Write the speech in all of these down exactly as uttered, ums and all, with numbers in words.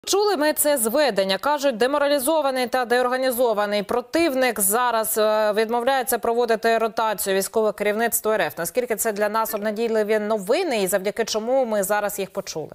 Чули ми це зведення. Кажуть, деморалізований та деорганізований противник зараз відмовляється проводити ротацію військового керівництва РФ. Наскільки це для нас обнадійливі новини і завдяки чому ми зараз їх почули?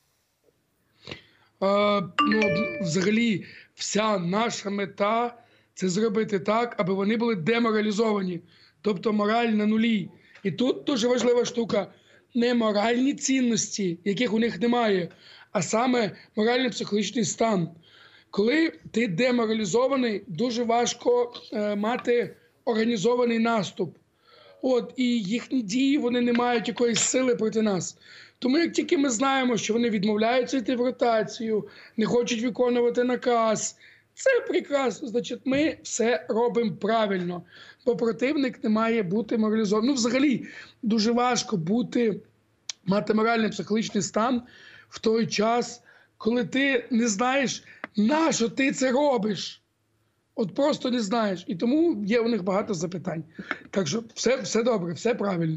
Е, ну, взагалі, вся наша мета – це зробити так, аби вони були деморалізовані, тобто мораль на нулі. І тут дуже важлива штука – не моральні цінності, яких у них немає, а саме морально-психологічний стан. Коли ти деморалізований, дуже важко е, мати організований наступ. От, і їхні дії, вони не мають якоїсь сили проти нас. Тому як тільки ми знаємо, що вони відмовляються йти в ротацію, не хочуть виконувати наказ, це прекрасно, значить ми все робимо правильно. Бо противник не має бути моралізований. Ну, взагалі, дуже важко бути, мати морально-психологічний стан в той час, коли ти не знаєш, на що ти це робиш. От просто не знаєш. І тому є у них багато запитань. Так що все, все добре, все правильно.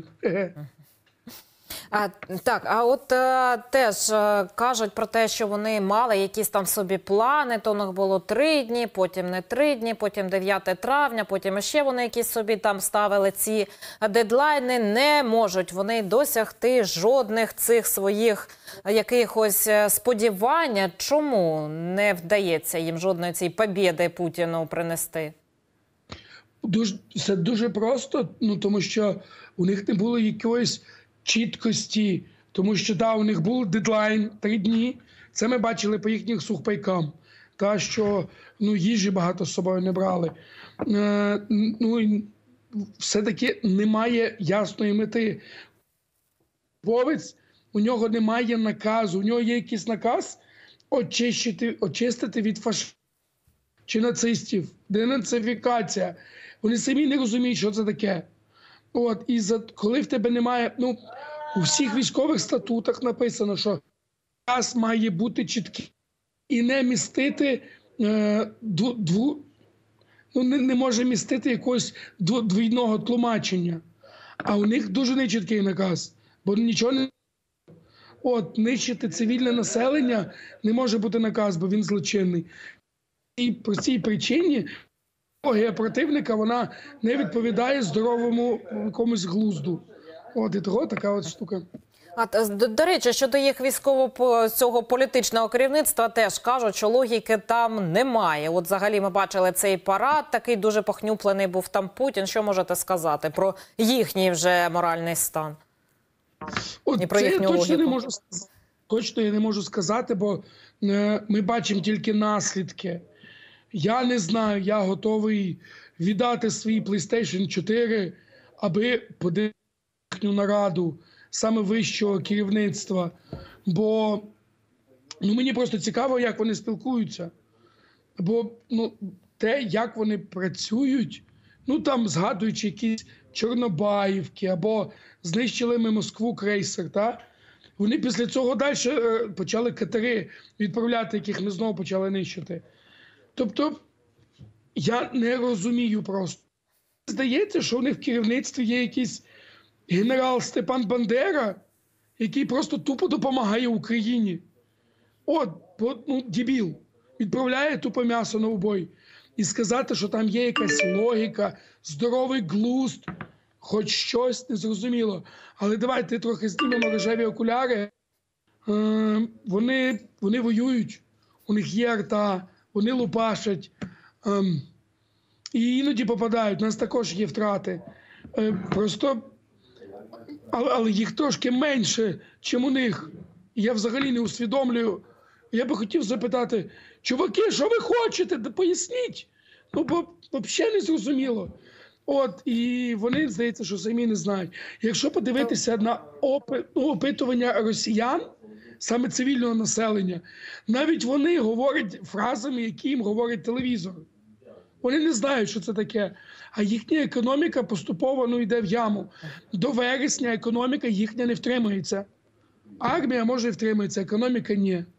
А, так, а от а, теж а, кажуть про те, що вони мали якісь там собі плани, то у них було три дні, потім не три дні, потім дев'яте травня, потім ще вони якісь собі там ставили ці дедлайни. Не можуть вони досягти жодних цих своїх якихось сподівань. Чому не вдається їм жодної цієї побєди Путіну принести? Дуже, це дуже просто, ну, тому що у них не було якоїсь чіткості, тому що да, у них був дедлайн три дні. Це ми бачили по їхніх сухпайкам, та що ну їжі багато з собою не брали. Е, ну все-таки немає ясної мети. Вовець, у нього немає наказу, у нього є якийсь наказ очистити, очистити від фашистів чи нацистів, денацифікація. Вони самі не розуміють, що це таке. От, і за, коли в тебе немає, ну, у всіх військових статутах написано, що наказ має бути чіткий і не містити, е, дву, дву, ну, не, не може містити якогось двійного тлумачення. А у них дуже нечіткий наказ, бо нічого не... От, нищити цивільне населення не може бути наказ, бо він злочинний. І по цій причині логія противника, вона не відповідає здоровому якомусь глузду. От і того така от штука. А, до, до речі, щодо їх військового цього політичного керівництва теж кажуть, що логіки там немає. От взагалі ми бачили цей парад, такий дуже похнюплений був там Путін. Що можете сказати про їхній вже моральний стан? От і про це їхню я точно логіку? не можу сказати. Точно я не можу сказати, бо е, ми бачимо тільки наслідки. Я не знаю, я готовий віддати свій плейстейшн чотири, аби подивитися їхню нараду саме вищого керівництва. Бо ну, мені просто цікаво, як вони спілкуються. Бо ну, те, як вони працюють, ну там згадуючи якісь Чорнобаївки або знищили ми Москву крейсер, та? Вони після цього далі почали катери відправляти, яких ми знову почали нищити. Тобто, я не розумію просто. Здається, що у них в керівництві є якийсь генерал Степан Бандера, який просто тупо допомагає Україні. От, ну, дебіл, відправляє тупо м'ясо на убой. І сказати, що там є якась логіка, здоровий глузд, хоч щось незрозуміло. Але давайте трохи знімемо рожеві окуляри. Е, вони, вони воюють, у них є арта, вони лупашать, ем, і іноді попадають, у нас також є втрати. Е, просто, але, але їх трошки менше, чим у них. Я взагалі не усвідомлюю. Я би хотів запитати, чуваки, що ви хочете? Поясніть. Ну, бо взагалі не зрозуміло. От, і вони, здається, що самі не знають. Якщо подивитися на опи, ну, опитування росіян, саме цивільного населення, навіть вони говорять фразами, які їм говорить телевізор. Вони не знають, що це таке. А їхня економіка поступово ну, йде в яму. До вересня економіка їхня не втримується. Армія може і втримується, економіка – ні.